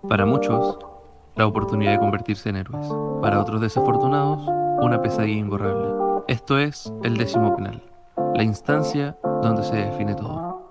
Para muchos, la oportunidad de convertirse en héroes. Para otros desafortunados, una pesadilla imborrable. Esto es el décimo penal, la instancia donde se define todo.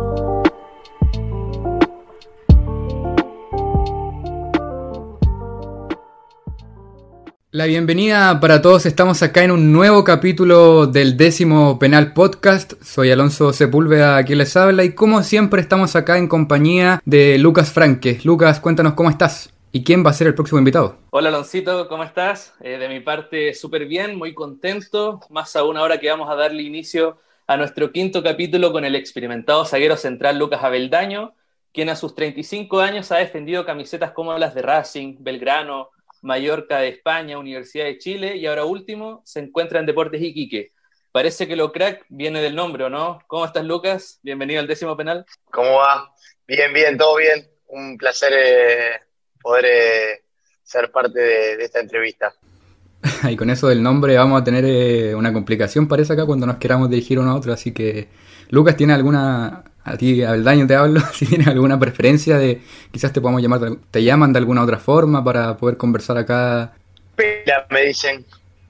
La bienvenida para todos, estamos acá en un nuevo capítulo del décimo Penal Podcast. Soy Alonso Sepúlveda, quien les habla, y como siempre estamos acá en compañía de Lucas Franque. Lucas, cuéntanos cómo estás y quién va a ser el próximo invitado. Hola Aloncito, ¿cómo estás? De mi parte, súper bien, muy contento, más aún ahora que vamos a darle inicio a nuestro quinto capítulo con el experimentado zaguero central Lucas Abeldaño, quien a sus 35 años ha defendido camisetas como las de Racing, Belgrano, Mallorca de España, Universidad de Chile y ahora último se encuentra en Deportes Iquique. Parece que lo crack viene del nombre, ¿o no? ¿Cómo estás, Lucas? Bienvenido al décimo penal. ¿Cómo va? Bien, bien, todo bien. Un placer poder ser parte de esta entrevista. Y con eso del nombre vamos a tener una complicación, parece acá, cuando nos queramos dirigir uno a otro. Así que, Lucas, ¿tiene alguna, a ti, Abeldaño te hablo, si tienes alguna preferencia de, quizás te podamos llamar, te llaman de alguna otra forma para poder conversar acá? Pela, me dicen.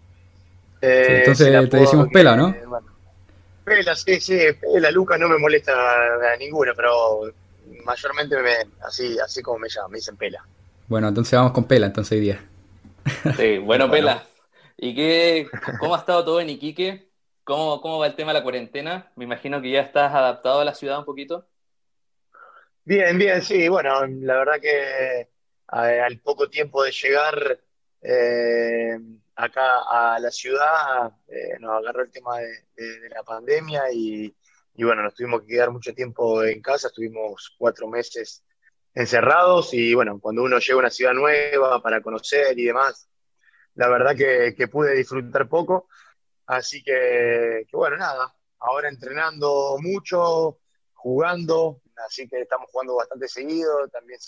Sí, Es el entonces te apodo decimos Pela, ¿no? bueno. Pela, sí, Pela, Lucas no me molesta a ninguna, pero mayormente así como me llaman, me dicen Pela. Bueno, entonces vamos con Pela, entonces hoy día. Sí, bueno, Bueno, Pela. ¿Cómo ha estado todo en Iquique? ¿Cómo va el tema de la cuarentena? Me imagino que ya estás adaptado a la ciudad un poquito. bien, bien, sí, bueno, la verdad que al poco tiempo de llegar eh, acá a la ciudad nos agarró el tema de la pandemia y bueno, nos tuvimos que quedar mucho tiempo en casa, estuvimos 4 meses encerrados y bueno, cuando uno llega a una ciudad nueva para conocer y demás, la verdad que pude disfrutar poco, así que bueno, nada, ahora entrenando mucho, jugando, así que estamos jugando bastante seguido, también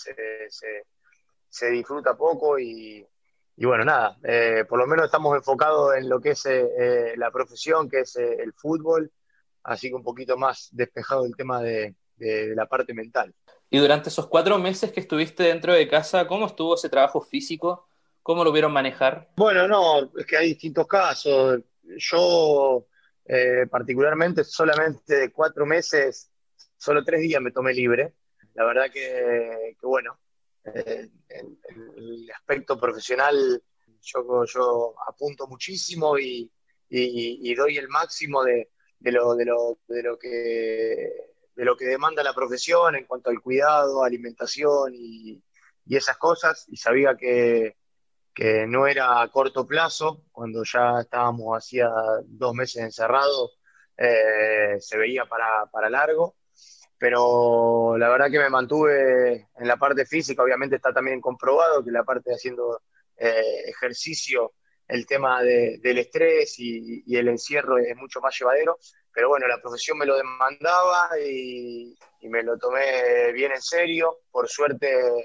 se disfruta poco y bueno, nada, por lo menos estamos enfocados en lo que es la profesión, que es el fútbol, así que un poquito más despejado el tema de la parte mental. Y durante esos 4 meses que estuviste dentro de casa, ¿cómo estuvo ese trabajo físico? ¿Cómo lo vieron manejar? Bueno, no, es que hay distintos casos. Yo, particularmente, solamente de 4 meses, solo 3 días me tomé libre. La verdad que bueno, en el aspecto profesional yo apunto muchísimo y doy el máximo de lo que demanda la profesión en cuanto al cuidado, alimentación y esas cosas. Y sabía que no era a corto plazo, cuando ya estábamos hacía 2 meses encerrados, se veía para largo, pero la verdad que me mantuve en la parte física, obviamente está también comprobado que la parte de haciendo ejercicio, el tema del estrés y el encierro es mucho más llevadero, pero bueno, la profesión me lo demandaba y me lo tomé bien en serio, por suerte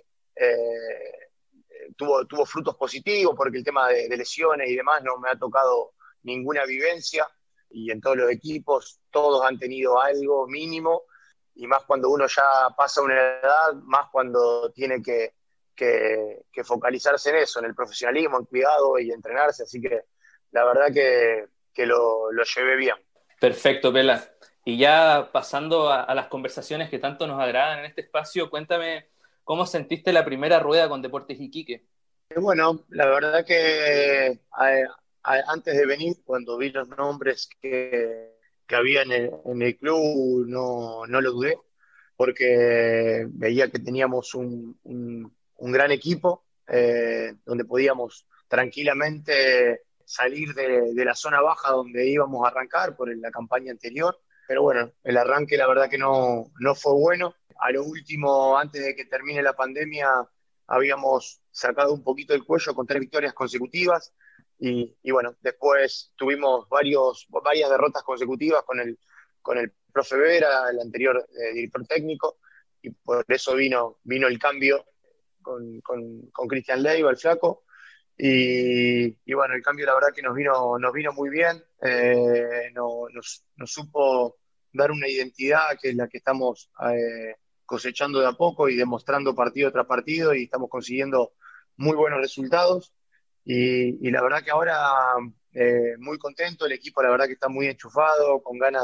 tuvo frutos positivos porque el tema de lesiones y demás no me ha tocado ninguna vivencia y en todos los equipos todos han tenido algo mínimo y más cuando uno ya pasa una edad, más cuando tiene que focalizarse en eso, en el profesionalismo, en cuidado y entrenarse, así que la verdad que lo llevé bien. Perfecto, Pela. Y ya pasando a las conversaciones que tanto nos agradan en este espacio, cuéntame cómo sentiste la primera rueda con Deportes Iquique. Bueno, la verdad que antes de venir, cuando vi los nombres que había en el club, no lo dudé, porque veía que teníamos un gran equipo donde podíamos tranquilamente salir de la zona baja donde íbamos a arrancar por la campaña anterior. Pero bueno, el arranque la verdad que no fue bueno. A lo último, antes de que termine la pandemia, habíamos sacado un poquito el cuello con 3 victorias consecutivas y bueno, después tuvimos varias derrotas consecutivas con el profe Vera, el anterior director técnico, y por eso vino el cambio con Cristian Leiva, el flaco, y bueno, el cambio la verdad que nos vino muy bien, nos supo dar una identidad que es la que estamos cosechando de a poco y demostrando partido tras partido y estamos consiguiendo muy buenos resultados. Y la verdad que ahora muy contento, el equipo la verdad que está muy enchufado, con ganas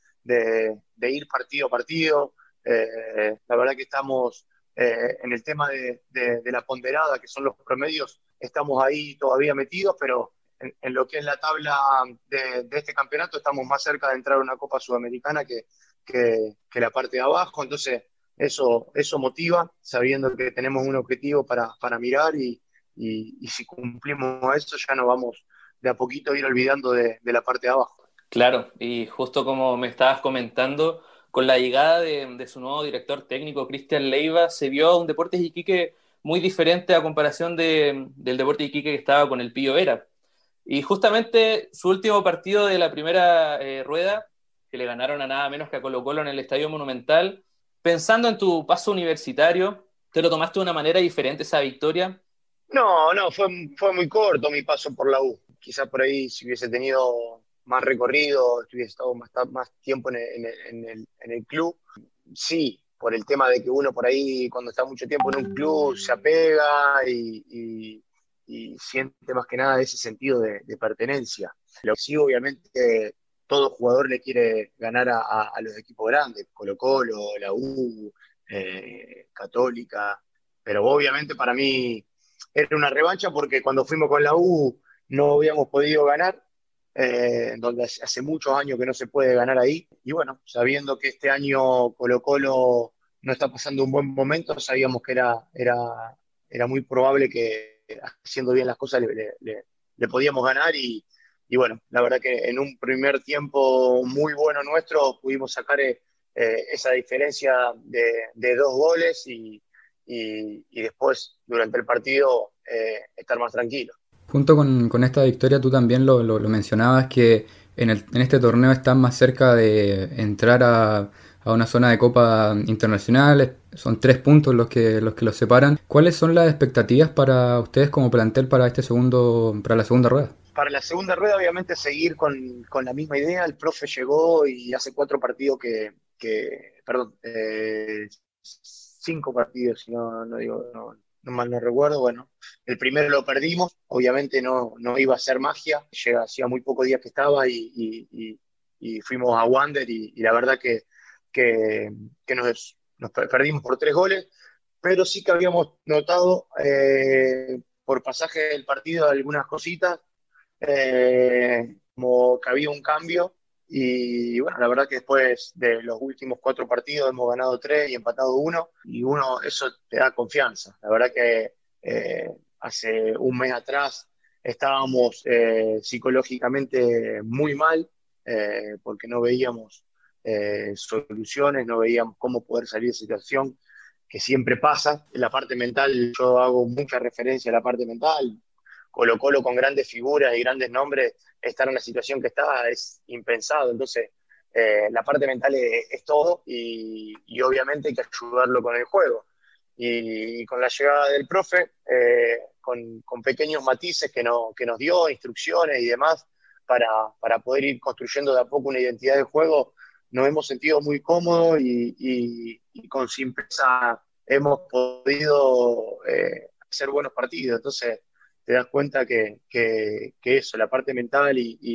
de ir partido a partido. La verdad que estamos en el tema de la ponderada, que son los promedios, estamos ahí todavía metidos, pero en lo que es la tabla de este campeonato estamos más cerca de entrar a una Copa Sudamericana que la parte de abajo. Entonces eso motiva, sabiendo que tenemos un objetivo para mirar y si cumplimos eso ya nos vamos de a poquito a ir olvidando de la parte de abajo. Claro, y justo como me estabas comentando, con la llegada de su nuevo director técnico, Cristian Leiva, se vio un Deportes Iquique muy diferente a comparación del Deportes Iquique que estaba con el Pío Vera. Y justamente su último partido de la primera rueda, que le ganaron a nada menos que a Colo-Colo en el Estadio Monumental, pensando en tu paso universitario, ¿te lo tomaste de una manera diferente esa victoria? No, fue muy corto mi paso por la U. Quizás por ahí si hubiese tenido más recorrido, si hubiese estado más tiempo en el club. Sí, por el tema de que uno por ahí cuando está mucho tiempo en un club se apega y siente más que nada ese sentido de pertenencia. Lo que sí, obviamente, todo jugador le quiere ganar a los equipos grandes, Colo-Colo, la U, Católica, pero obviamente para mí era una revancha porque cuando fuimos con la U no habíamos podido ganar, donde hace muchos años que no se puede ganar ahí. Y bueno, sabiendo que este año Colo-Colo no está pasando un buen momento, sabíamos que era muy probable que haciendo bien las cosas le podíamos ganar y bueno, la verdad que en un primer tiempo muy bueno nuestro pudimos sacar esa diferencia de 2 goles y después durante el partido estar más tranquilo. Junto con esta victoria, tú también lo mencionabas que en este torneo están más cerca de entrar a una zona de Copa Internacional. Son 3 puntos los que los separan. ¿Cuáles son las expectativas para ustedes como plantel para para la segunda rueda? Para la segunda rueda, obviamente, seguir con la misma idea. El profe llegó y hace 4 partidos perdón, 5 partidos, si no digo, no mal no recuerdo. Bueno, el primero lo perdimos, obviamente no iba a ser magia. Hacía muy pocos días que estaba y fuimos a Wander y la verdad que nos perdimos por 3 goles, pero sí que habíamos notado por pasaje del partido algunas cositas, como que había un cambio y bueno, la verdad que después de los últimos 4 partidos hemos ganado 3 y empatado uno, eso te da confianza. La verdad que hace un mes atrás estábamos psicológicamente muy mal, porque no veíamos soluciones, no veíamos cómo poder salir de esa situación que siempre pasa. En la parte mental, yo hago mucha referencia a la parte mental. Colo-Colo con grandes figuras y grandes nombres, estar en la situación que está es impensado. Entonces, la parte mental es todo y obviamente hay que ayudarlo con el juego. Y con la llegada del profe, con pequeños matices que nos dio, instrucciones y demás, para poder ir construyendo de a poco una identidad de juego, nos hemos sentido muy cómodos y con simpleza hemos podido hacer buenos partidos. Entonces, te das cuenta que eso, la parte mental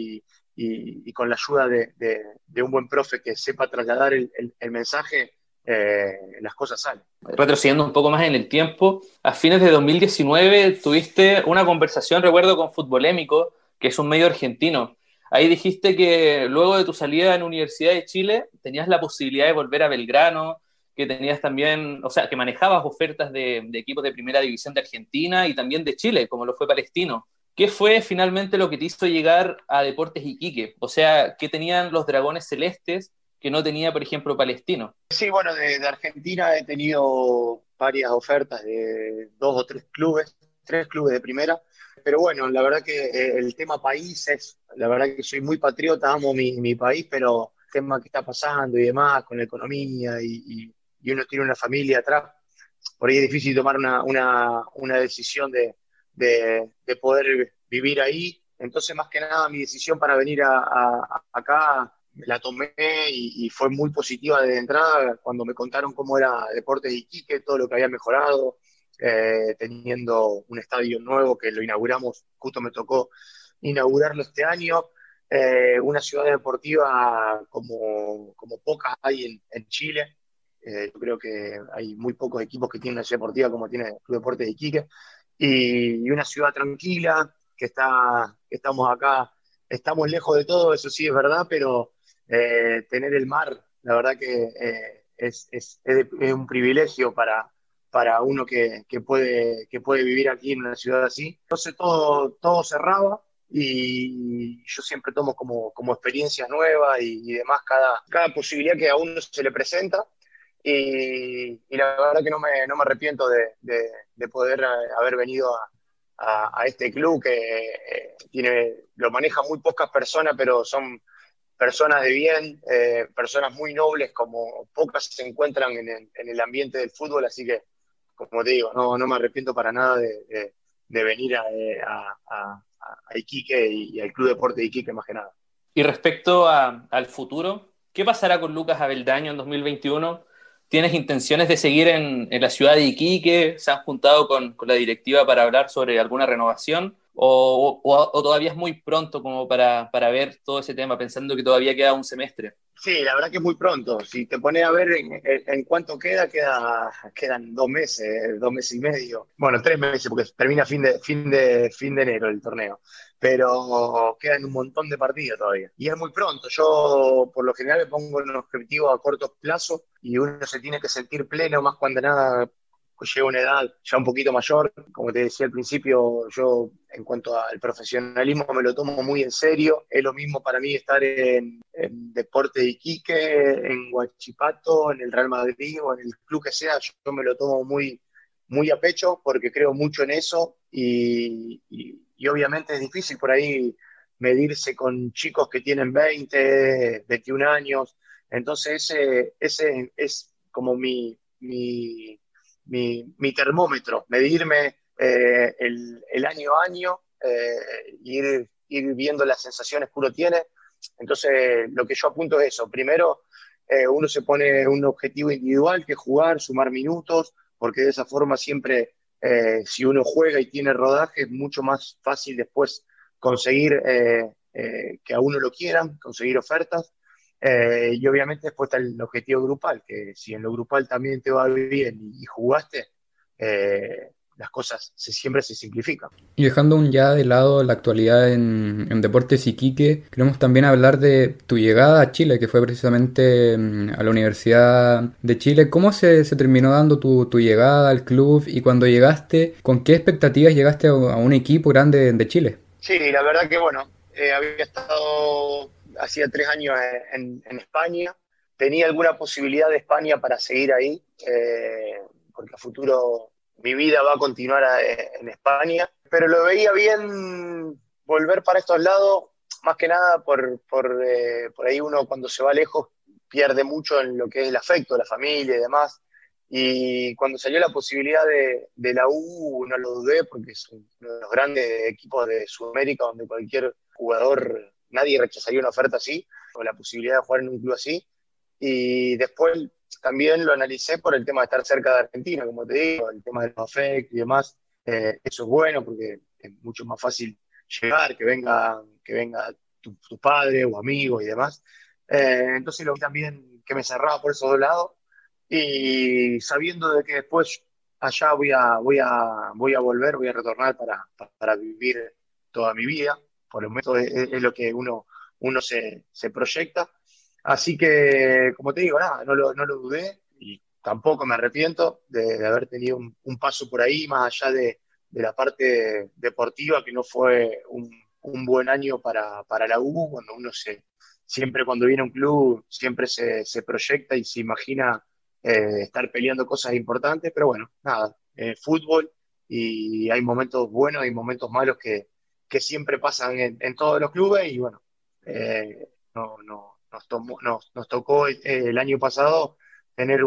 y con la ayuda de un buen profe que sepa trasladar el mensaje, las cosas salen. Retrocediendo un poco más en el tiempo, a fines de 2019 tuviste una conversación, recuerdo, con Futbolémico, que es un medio argentino. Ahí dijiste que luego de tu salida en Universidad de Chile tenías la posibilidad de volver a Belgrano, que tenías también, o sea, que manejabas ofertas de equipos de primera división de Argentina y también de Chile, como lo fue Palestino. ¿Qué fue finalmente lo que te hizo llegar a Deportes Iquique? O sea, ¿qué tenían los Dragones Celestes que no tenía, por ejemplo, Palestino? Sí, bueno, de Argentina he tenido varias ofertas de 2 o 3 clubes, 3 clubes de primera, pero bueno, la verdad que el tema país la verdad que soy muy patriota, amo mi país, pero el tema que está pasando y demás, con la economía y uno tiene una familia atrás, por ahí es difícil tomar una decisión de poder vivir ahí. Entonces, más que nada, mi decisión para venir acá la tomé y fue muy positiva de entrada cuando me contaron cómo era Deportes de Iquique, todo lo que había mejorado, teniendo un estadio nuevo que lo inauguramos, justo me tocó inaugurarlo este año, una ciudad deportiva como pocas hay en Chile. Yo creo que hay muy pocos equipos que tienen una ciudad deportiva como tiene el Club Deportes de Iquique, y una ciudad tranquila, que estamos acá, estamos lejos de todo, eso sí es verdad, pero tener el mar, la verdad que es un privilegio para uno que puede vivir aquí en una ciudad así. Entonces todo cerraba y yo siempre tomo como experiencias nuevas y demás cada posibilidad que a uno se le presenta. Y la verdad que no me arrepiento de poder haber venido a este club que lo manejan muy pocas personas, pero son personas de bien, personas muy nobles, como pocas se encuentran en el ambiente del fútbol, así que, como te digo, no me arrepiento para nada de venir a Iquique y al Club Deporte de Iquique más que nada. Y respecto al futuro, ¿qué pasará con Lucas Abeldaño en 2021? ¿Tienes intenciones de seguir en la ciudad de Iquique? ¿Se han juntado con la directiva para hablar sobre alguna renovación? ¿O todavía es muy pronto como para ver todo ese tema, pensando que todavía queda un semestre? Sí, la verdad que es muy pronto. Si te pones a ver en cuánto quedan 2 meses, 2 meses y medio. Bueno, 3 meses, porque termina fin de enero el torneo. Pero quedan un montón de partidos todavía. Y es muy pronto. Yo, por lo general, me pongo un objetivo a corto plazo y uno se tiene que sentir pleno, más cuando nada pues llega a una edad ya un poquito mayor. Como te decía al principio, yo en cuanto al profesionalismo me lo tomo muy en serio. Es lo mismo para mí estar en Deportes de Iquique, en Huachipato, en el Real Madrid o en el club que sea. Yo me lo tomo muy a pecho porque creo mucho en eso y obviamente es difícil por ahí medirse con chicos que tienen 20, 21 años. Entonces ese es como mi termómetro, medirme el año a año, ir viendo las sensaciones que uno tiene. Entonces, lo que yo apunto es eso. Primero, uno se pone un objetivo individual, que es jugar, sumar minutos, porque de esa forma siempre, si uno juega y tiene rodaje, es mucho más fácil después conseguir que a uno lo quieran, conseguir ofertas. Y obviamente después está el objetivo grupal, que si en lo grupal también te va bien y jugaste, las cosas siempre se simplifican. Y dejando un ya de lado la actualidad en Deportes Iquique, queremos también hablar de tu llegada a Chile, que fue precisamente a la Universidad de Chile. ¿Cómo se terminó dando tu llegada al club y cuando llegaste, con qué expectativas llegaste a un equipo grande de Chile? Sí, la verdad que bueno, había estado hacía 3 años en España, tenía alguna posibilidad de España para seguir ahí, porque a futuro mi vida va a continuar en España, pero lo veía bien volver para estos lados, más que nada por ahí uno cuando se va lejos pierde mucho en lo que es el afecto, la familia y demás. Y cuando salió la posibilidad de la U, no lo dudé porque es uno de los grandes equipos de Sudamérica donde cualquier jugador, nadie rechazaría una oferta así, o la posibilidad de jugar en un club así. Y después también lo analicé por el tema de estar cerca de Argentina, como te digo, el tema del afecto y demás. Eso es bueno porque es mucho más fácil llegar, que venga tu padre o amigo y demás. Entonces lo vi también que me cerraba por esos 2 lados y sabiendo de que después allá voy a volver, voy a retornar para vivir toda mi vida. Por el momento es lo que uno se proyecta. Así que, como te digo, nada, no lo dudé y tampoco me arrepiento de haber tenido un paso por ahí, más allá de la parte deportiva, que no fue un buen año para la U, cuando siempre cuando viene a un club, siempre se proyecta y se imagina estar peleando cosas importantes, pero bueno, nada, fútbol y hay momentos buenos y momentos malos que siempre pasan en todos los clubes y bueno, nos tocó el año pasado tener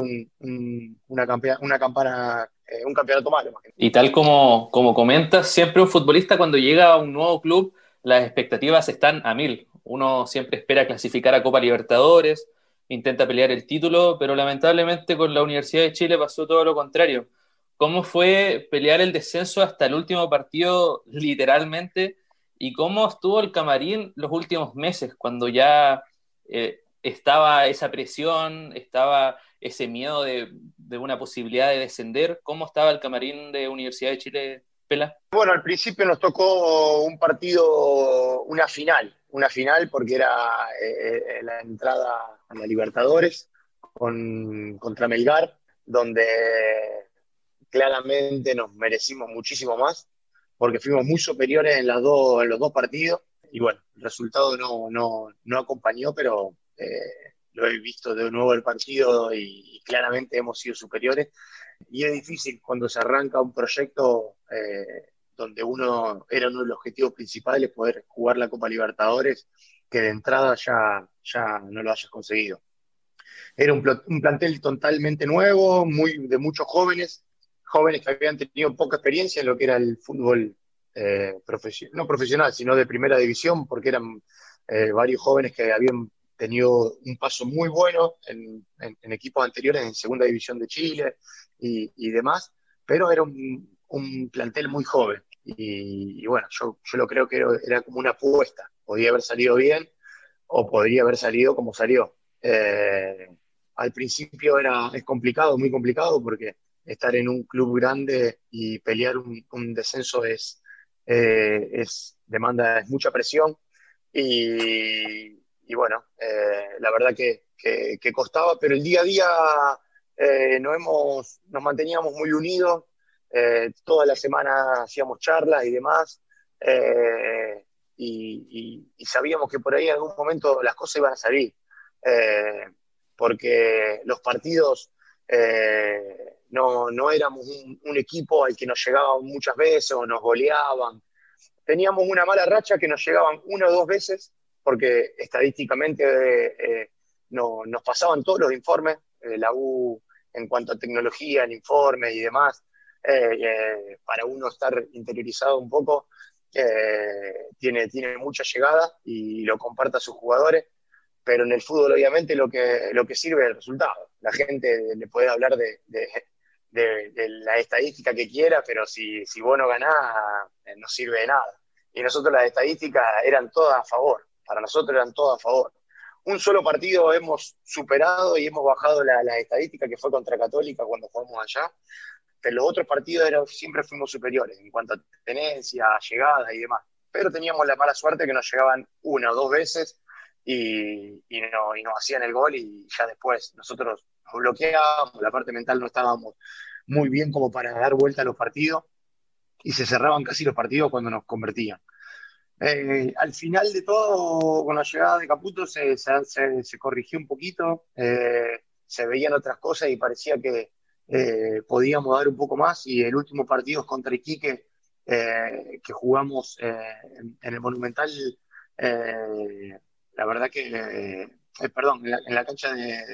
un campeonato malo. Y tal como comentas, siempre un futbolista cuando llega a un nuevo club, las expectativas están a mil. Uno siempre espera clasificar a Copa Libertadores, intenta pelear el título, pero lamentablemente con la Universidad de Chile pasó todo lo contrario. ¿Cómo fue pelear el descenso hasta el último partido, literalmente? ¿Y cómo estuvo el camarín los últimos meses, cuando ya estaba esa presión, estaba ese miedo de una posibilidad de descender? ¿Cómo estaba el camarín de Universidad de Chile, Pela? Bueno, al principio nos tocó un partido, una final porque era la entrada a la Libertadores contra Melgar, donde claramente nos merecimos muchísimo más, porque fuimos muy superiores en los dos partidos, y bueno, el resultado no acompañó, pero lo he visto de nuevo el partido y claramente hemos sido superiores, y es difícil cuando se arranca un proyecto donde era uno de los objetivos principales poder jugar la Copa Libertadores, que de entrada ya no lo hayas conseguido. Era un plantel totalmente nuevo, de muchos jóvenes que habían tenido poca experiencia en lo que era el fútbol no profesional, sino de primera división, porque eran varios jóvenes que habían tenido un paso muy bueno en equipos anteriores, en Segunda División de Chile y demás, pero era un plantel muy joven. Y bueno, yo lo creo que era como una apuesta. Podía haber salido bien o podría haber salido como salió. Al principio es complicado, muy complicado, porque estar en un club grande y pelear un descenso demanda mucha presión y bueno, la verdad que costaba, pero el día a día nos manteníamos muy unidos, toda la semana hacíamos charlas y demás, y sabíamos que por ahí en algún momento las cosas iban a salir, porque los partidos no éramos un equipo al que nos llegaban muchas veces o nos goleaban. Teníamos una mala racha que nos llegaban una o dos veces, porque estadísticamente nos pasaban todos los informes, la U en cuanto a tecnología, en informes y demás, para uno estar interiorizado un poco, tiene mucha llegada y lo comparte a sus jugadores, pero en el fútbol obviamente lo que sirve es el resultado. La gente le puede hablar de la estadística que quiera, pero si vos no ganás, no sirve de nada. Y nosotros las estadísticas eran todas a favor, para nosotros eran todas a favor. Un solo partido hemos superado y hemos bajado la estadística, que fue contra Católica cuando jugamos allá, pero los otros partidos siempre fuimos superiores en cuanto a tenencia, llegada y demás. Pero teníamos la mala suerte que nos llegaban una o dos veces y nos hacían el gol, y ya después nosotros nos bloqueábamos, la parte mental no estábamos muy bien como para dar vuelta a los partidos, y se cerraban casi los partidos cuando nos convertían. Al final de todo, con la llegada de Caputo se corrigió un poquito, se veían otras cosas y parecía que podíamos dar un poco más, y el último partido contra Iquique, que jugamos en el Monumental, la verdad que, perdón, en la cancha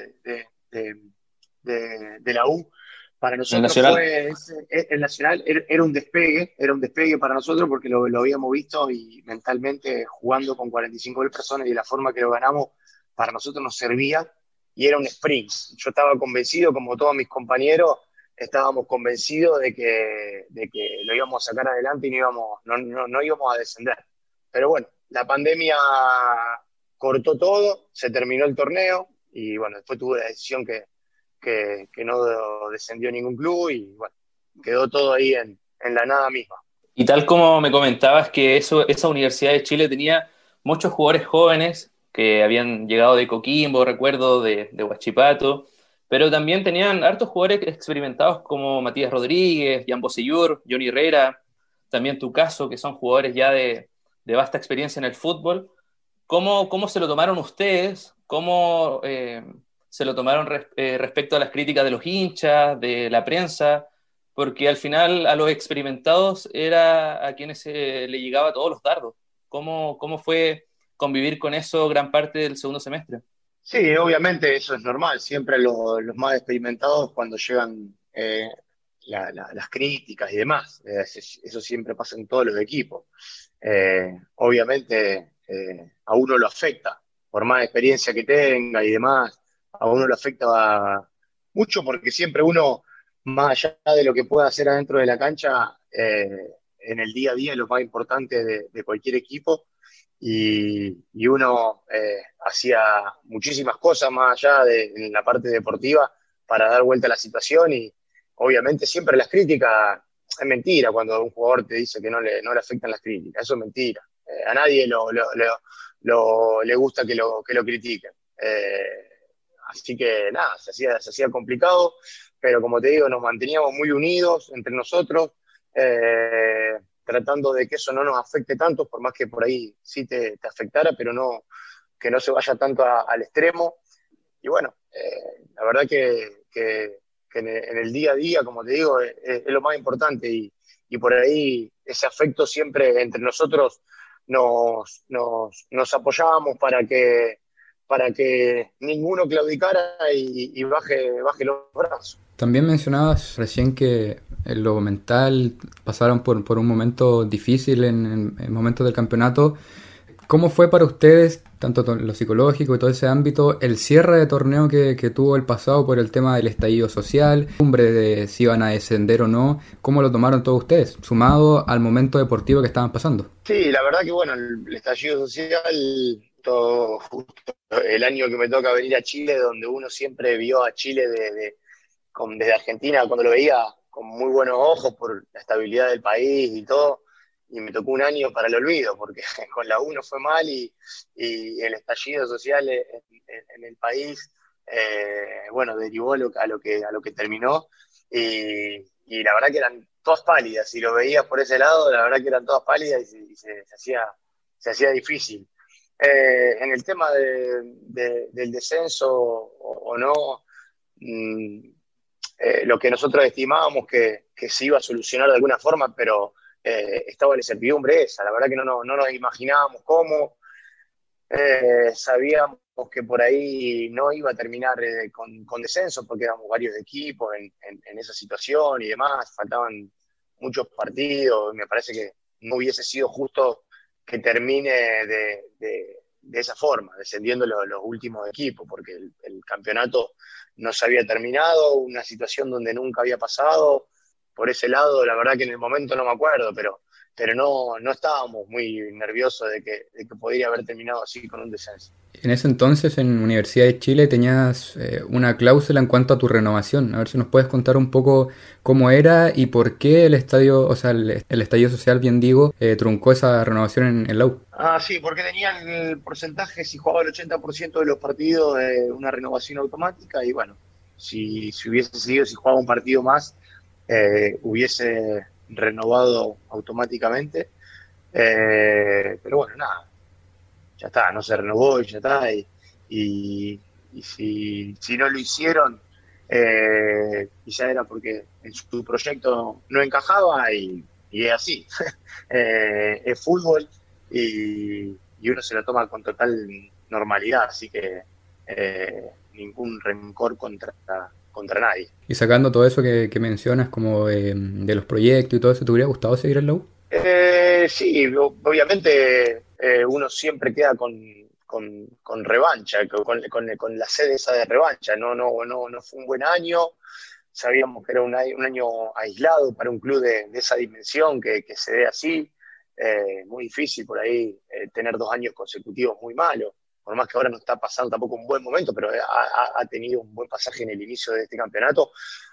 de la U, para nosotros fue el Nacional, era un despegue para nosotros, porque lo habíamos visto, y mentalmente jugando con 45.000 personas y de la forma que lo ganamos, para nosotros nos servía, y era un sprint. Yo estaba convencido, como todos mis compañeros, estábamos convencidos de que lo íbamos a sacar adelante y no íbamos a descender. Pero bueno, la pandemia cortó todo, se terminó el torneo, y bueno, después tuve la decisión que no descendió ningún club, y bueno, quedó todo ahí en la nada misma. Y tal como me comentabas que esa Universidad de Chile tenía muchos jugadores jóvenes que habían llegado de Coquimbo, recuerdo, de Huachipato, pero también tenían hartos jugadores experimentados como Matías Rodríguez, Jan Bosellur, Johnny Herrera, también tu caso, que son jugadores ya de vasta experiencia en el fútbol. ¿Cómo se lo tomaron ustedes? ¿Cómo se lo tomaron respecto a las críticas de los hinchas, de la prensa? Porque al final a los experimentados era a quienes le llegaba todos los dardos. ¿Cómo fue convivir con eso gran parte del segundo semestre? Sí, obviamente eso es normal. Siempre los más experimentados, cuando llegan las críticas y demás, eso siempre pasa en todos los equipos. Obviamente a uno lo afecta, por más experiencia que tenga y demás, a uno lo afecta mucho porque siempre uno, más allá de lo que pueda hacer adentro de la cancha, en el día a día es lo más importante de cualquier equipo y uno hacía muchísimas cosas más allá de en la parte deportiva para dar vuelta a la situación y obviamente siempre las críticas, es mentira cuando un jugador te dice que no le afectan las críticas, eso es mentira. A nadie le gusta que lo critiquen. Así que nada, se hacía complicado, pero como te digo, nos manteníamos muy unidos entre nosotros, tratando de que eso no nos afecte tanto, por más que por ahí sí te afectara, pero no, que no se vaya tanto al extremo. Y bueno, la verdad que en el día a día, como te digo, es lo más importante y por ahí ese afecto siempre entre nosotros nos apoyábamos para que ninguno claudicara y baje los brazos. También mencionabas recién que en lo mental pasaron por un momento difícil en momentos del campeonato. ¿Cómo fue para ustedes, tanto lo psicológico y todo ese ámbito, el cierre de torneo que tuvo el pasado por el tema del estallido social, de si iban a descender o no? ¿Cómo lo tomaron todos ustedes, sumado al momento deportivo que estaban pasando? Sí, la verdad que bueno, el estallido social, todo justo el año que me toca venir a Chile, donde uno siempre vio a Chile desde Argentina, cuando lo veía con muy buenos ojos por la estabilidad del país y todo, y me tocó un año para el olvido, porque con la U no fue mal y el estallido social en el país, bueno, derivó a lo que terminó, y la verdad que eran todas pálidas, si lo veías por ese lado, la verdad que eran todas pálidas y se hacía difícil. En el tema del descenso o no, lo que nosotros estimábamos que se iba a solucionar de alguna forma, pero estaba la incertidumbre esa. La verdad que no nos imaginábamos cómo. Sabíamos que por ahí no iba a terminar con descenso, porque éramos varios equipos en esa situación y demás. Faltaban muchos partidos. Me parece que no hubiese sido justo que termine de esa forma, descendiendo los últimos equipos, porque el campeonato no se había terminado, una situación donde nunca había pasado. Por ese lado, la verdad que en el momento no me acuerdo, pero no estábamos muy nerviosos de que podría haber terminado así con un descenso. En ese entonces, en Universidad de Chile, tenías una cláusula en cuanto a tu renovación. A ver si nos puedes contar un poco cómo era y por qué el estadio, o sea, el estallido social, bien digo, truncó esa renovación en la U. Sí, porque tenían el porcentaje, si jugaba el 80% de los partidos, una renovación automática, y bueno, si hubiese seguido, si jugaba un partido más, hubiese renovado automáticamente, pero bueno, nada, ya está, no se renovó y ya está, y si no lo hicieron, quizá era porque en su proyecto no encajaba y es así, es fútbol y uno se lo toma con total normalidad, así que ningún rencor contra nadie. Y sacando todo eso que mencionas como de los proyectos y todo eso, ¿te hubiera gustado seguir en la U? Sí, obviamente uno siempre queda con revancha, con la sed esa de revancha. No fue un buen año, sabíamos que era un año aislado para un club de esa dimensión que se dé así. Muy difícil por ahí tener 2 años consecutivos muy malos. Por más que ahora no está pasando tampoco un buen momento, pero ha tenido un buen pasaje en el inicio de este campeonato.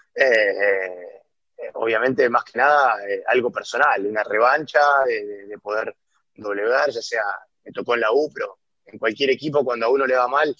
Obviamente, más que nada, algo personal, una revancha de poder doblegar, ya sea, me tocó en la U, pero en cualquier equipo, cuando a uno le va mal,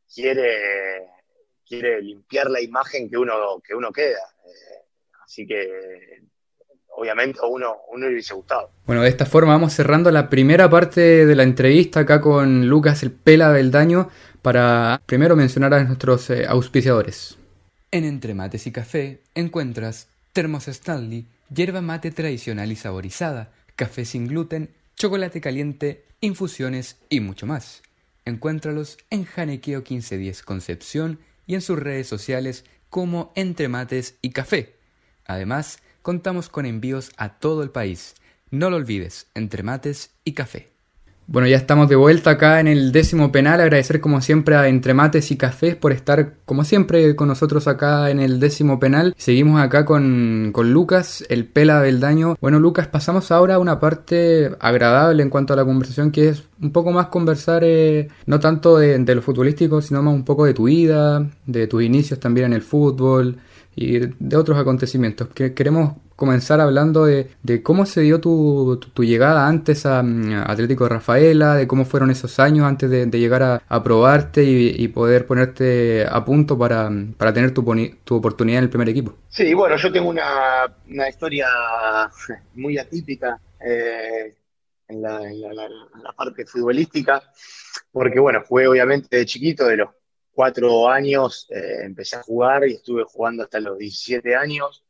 quiere limpiar la imagen que uno queda. Así que, obviamente, a uno le hubiese gustado. Bueno, de esta forma vamos cerrando la primera parte de la entrevista acá con Lucas el Pela Aveldaño para primero mencionar a nuestros auspiciadores. En Entre Mates y Café encuentras termos Stanley, yerba mate tradicional y saborizada, café sin gluten, chocolate caliente, infusiones y mucho más. Encuéntralos en Janequeo 1510 Concepción y en sus redes sociales como Entre Mates y Café. Además, contamos con envíos a todo el país. No lo olvides, Entre Mates y Café. Bueno, ya estamos de vuelta acá en el 10º penal. Agradecer como siempre a Entre Mates y Cafés por estar como siempre con nosotros acá en el 10º penal. Seguimos acá con Lucas, el Pela Aveldaño. Bueno, Lucas, pasamos ahora a una parte agradable en cuanto a la conversación, que es un poco más conversar, no tanto de lo futbolístico, sino más un poco de tu vida, de tus inicios también en el fútbol y de otros acontecimientos. Que queremos comenzar hablando de cómo se dio tu llegada antes a Atlético de Rafaela, de cómo fueron esos años antes de llegar a probarte y poder ponerte a punto para tener tu oportunidad en el primer equipo. Sí, bueno, yo tengo una historia muy atípica en la parte futbolística, porque bueno, jugué obviamente de chiquito, de los 4 años empecé a jugar y estuve jugando hasta los 17 años.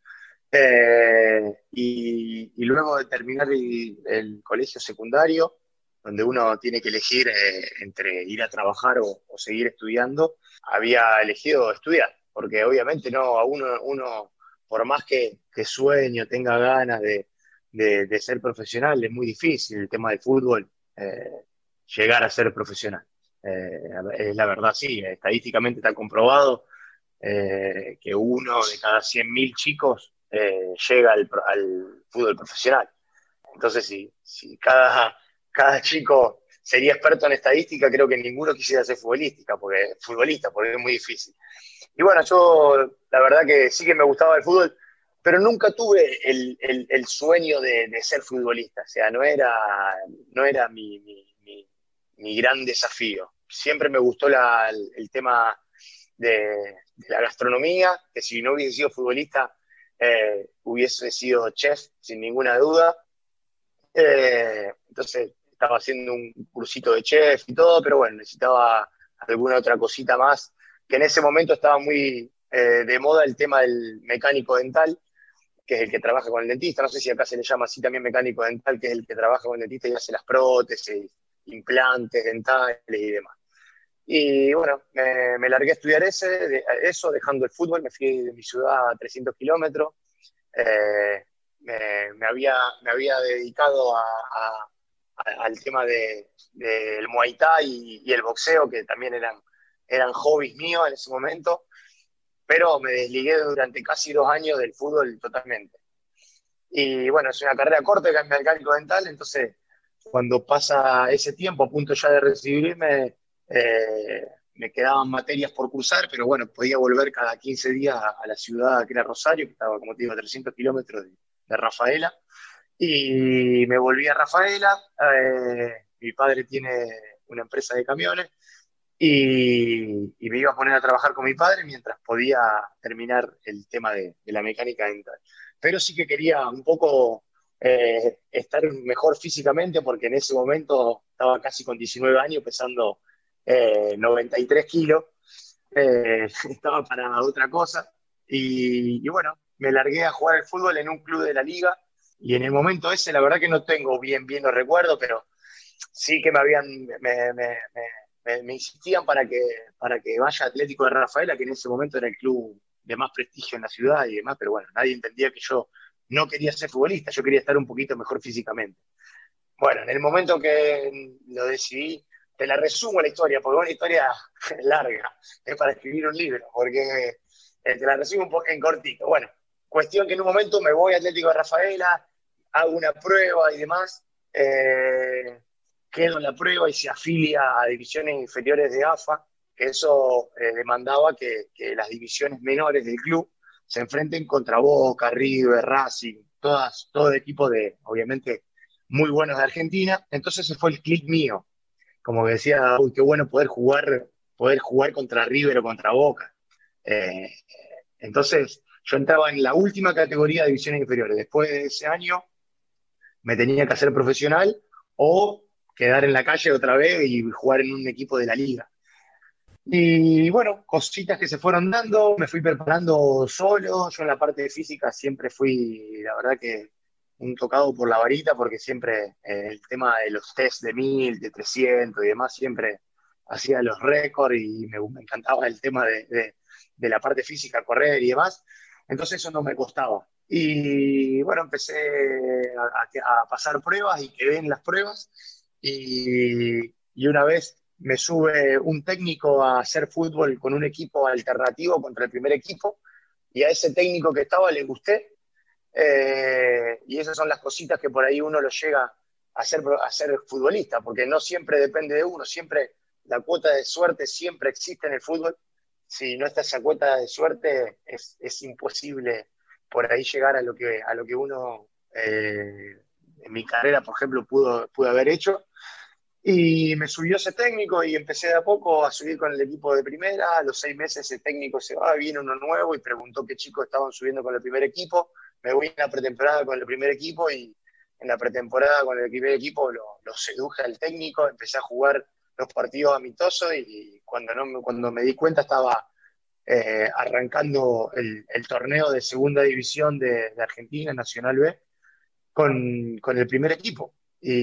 Y luego de terminar el colegio secundario, donde uno tiene que elegir entre ir a trabajar o seguir estudiando, había elegido estudiar, porque obviamente no, a uno por más que sueño, tenga ganas de ser profesional, es muy difícil el tema del fútbol, llegar a ser profesional. Es la verdad, sí, estadísticamente está comprobado que uno de cada 100.000 chicos llega al fútbol profesional. Entonces, si cada chico sería experto en estadística, creo que ninguno quisiera ser futbolista, porque es muy difícil. Y bueno, yo la verdad que sí que me gustaba el fútbol, pero nunca tuve el sueño de ser futbolista. O sea, no era mi gran desafío. Siempre me gustó el tema de la gastronomía, que si no hubiese sido futbolista, hubiese sido chef, sin ninguna duda. Entonces estaba haciendo un cursito de chef y todo, pero bueno, necesitaba alguna otra cosita más, que en ese momento estaba muy de moda el tema del mecánico dental, que es el que trabaja con el dentista. No sé si acá se le llama así también mecánico dental, que es el que trabaja con el dentista y hace las prótesis, implantes dentales y demás. Y bueno, me largué a estudiar eso, dejando el fútbol. Me fui de mi ciudad a 300 kilómetros. Me había dedicado al tema del Muay Thai y el boxeo, que también eran hobbies míos en ese momento, pero me desligué durante casi 2 años del fútbol totalmente. Y bueno, es una carrera corta de mecánico dental, entonces cuando pasa ese tiempo, a punto ya de recibirme, me quedaban materias por cursar, pero bueno, podía volver cada 15 días a la ciudad que era Rosario, que estaba, como te digo, a 300 kilómetros de Rafaela, y me volví a Rafaela. Mi padre tiene una empresa de camiones, y me iba a poner a trabajar con mi padre mientras podía terminar el tema de la mecánica dental. Pero sí que quería un poco estar mejor físicamente, porque en ese momento estaba casi con 19 años, pesando 93 kilos, estaba para otra cosa. Y bueno, me largué a jugar al fútbol en un club de la liga, y en el momento ese, la verdad que no tengo bien los recuerdos, pero sí que me insistían para que vaya a Atlético de Rafaela, que en ese momento era el club de más prestigio en la ciudad y demás, pero bueno, nadie entendía que yo no quería ser futbolista, yo quería estar un poquito mejor físicamente. Bueno, en el momento que lo decidí, te la resumo la historia, porque es una historia larga, es para escribir un libro, porque te la resumo un poco en cortito. Bueno, cuestión que en un momento me voy a Atlético de Rafaela, hago una prueba y demás, quedo en la prueba y se afilia a divisiones inferiores de AFA, que eso demandaba que las divisiones menores del club se enfrenten contra Boca, River, Racing, todo equipo de, obviamente, muy buenos de Argentina. Entonces ese fue el click mío, como que decía, uy, qué bueno poder jugar contra River o contra Boca. Eh, entonces yo entraba en la última categoría de divisiones inferiores. Después de ese año me tenía que hacer profesional o quedar en la calle otra vez y jugar en un equipo de la liga. Y bueno, cositas que se fueron dando, me fui preparando solo. Yo en la parte de física siempre fui, la verdad que un tocado por la varita, porque siempre el tema de los test de 1000, de 300 y demás, siempre hacía los récords y me encantaba el tema de la parte física, correr y demás. Entonces eso no me costaba. Y bueno, empecé a pasar pruebas y quedé en las pruebas. y una vez me sube un técnico a hacer fútbol con un equipo alternativo contra el primer equipo, y a ese técnico que estaba le gusté, y esas son las cositas que por ahí uno lo llega a ser futbolista, porque no siempre depende de uno, siempre la cuota de suerte siempre existe en el fútbol. Si no está esa cuota de suerte, es imposible por ahí llegar a lo que uno en mi carrera, por ejemplo, pude haber hecho. Y me subió ese técnico y empecé de a poco a subir con el equipo de primera. A los 6 meses ese técnico se va, viene uno nuevo y preguntó qué chicos estaban subiendo con el primer equipo. Me voy en la pretemporada con el primer equipo y en la pretemporada con el primer equipo lo seduje al técnico, empecé a jugar los partidos amistosos y cuando me di cuenta estaba arrancando el torneo de segunda división de Argentina, Nacional B, con el primer equipo.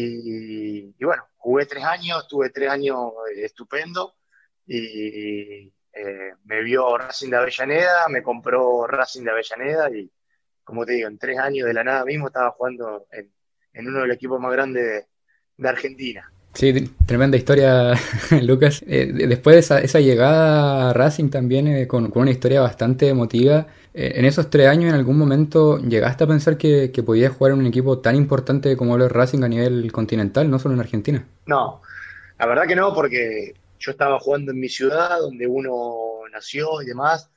Y bueno, jugué 3 años, tuve 3 años estupendo y me vio Racing de Avellaneda, me compró Racing de Avellaneda y como te digo, en 3 años de la nada mismo estaba jugando en uno de los equipos más grandes de Argentina. Sí, tremenda historia, Lucas. Después de esa llegada a Racing también con una historia bastante emotiva, en esos 3 años, ¿en algún momento llegaste a pensar que podías jugar en un equipo tan importante como lo es Racing a nivel continental, no solo en Argentina? No, la verdad que no, porque yo estaba jugando en mi ciudad, donde uno nació y demás.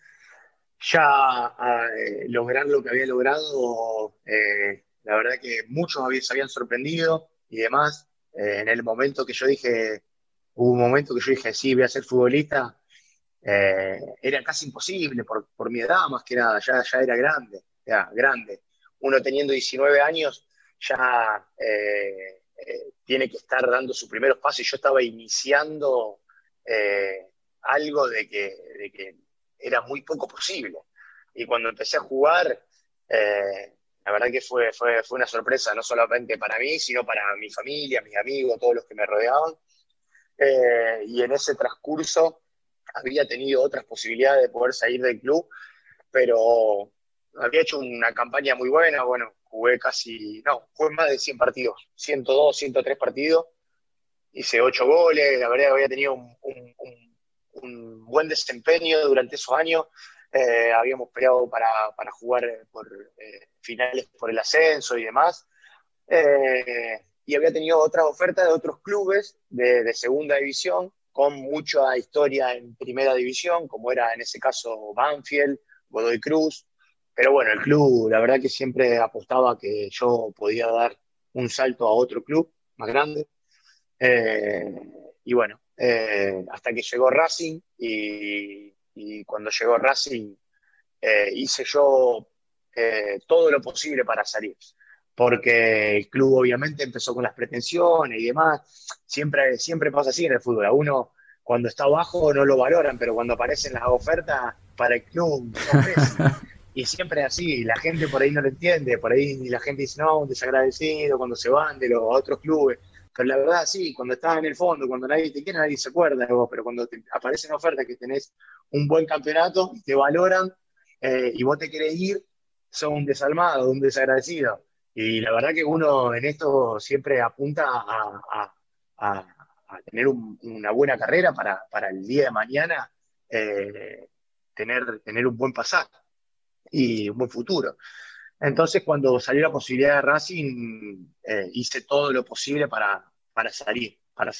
Ya lograr lo que había logrado, la verdad que muchos se habían sorprendido y demás. En el momento que yo dije, hubo un momento que yo dije, sí, voy a ser futbolista, era casi imposible por mi edad, más que nada, ya era grande, ya, grande. Uno teniendo 19 años ya tiene que estar dando sus primeros pasos y yo estaba iniciando algo de que era muy poco posible. Y cuando empecé a jugar, la verdad que fue una sorpresa, no solamente para mí, sino para mi familia, mis amigos, todos los que me rodeaban. Y en ese transcurso había tenido otras posibilidades de poder salir del club, pero había hecho una campaña muy buena. Bueno, jugué más de 100 partidos, 102, 103 partidos, hice 8 goles, la verdad que había tenido un buen desempeño durante esos años. Habíamos peleado para jugar por finales por el ascenso y demás. Y había tenido otras ofertas de otros clubes de segunda división, con mucha historia en primera división, como era en ese caso Banfield, Godoy Cruz. Pero bueno, el club, la verdad que siempre apostaba que yo podía dar un salto a otro club más grande. Y bueno, hasta que llegó Racing y cuando llegó Racing hice yo todo lo posible para salir, porque el club obviamente empezó con las pretensiones y demás. Siempre pasa así en el fútbol, a uno cuando está abajo no lo valoran, pero cuando aparecen las ofertas para el club son pesos. Y siempre es así, la gente por ahí no lo entiende, por ahí la gente dice, no, un desagradecido cuando se van de los otros clubes. Pero la verdad, sí, cuando estás en el fondo, cuando nadie te quiere, nadie se acuerda de vos, pero cuando te aparecen ofertas que tenés un buen campeonato y te valoran y vos te querés ir, sos un desalmado, un desagradecido. Y la verdad que uno en esto siempre apunta a tener una buena carrera para el día de mañana tener un buen pasado y un buen futuro. Entonces, cuando salió la posibilidad de Racing, hice todo lo posible para salir.